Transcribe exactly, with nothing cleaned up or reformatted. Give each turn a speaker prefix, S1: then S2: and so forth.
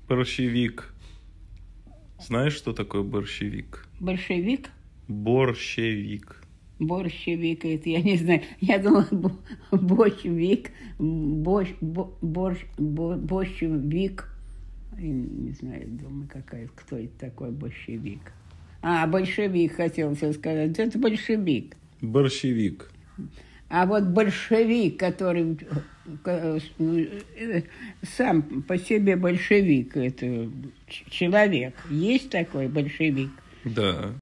S1: Борщевик. Знаешь, что такое борщевик?
S2: Большевик?
S1: Борщевик.
S2: Борщевик, это я не знаю. Я думала, бо- борщевик, борщ, бо- борщ, бо- борщевик. И не знаю, думаю, какая, кто это такой большевик. А, большевик, хотел все сказать. Это большевик.
S1: Борщевик.
S2: А вот большевик, который э, э, сам по себе большевик, это ч- человек. Есть такой большевик?
S1: Да.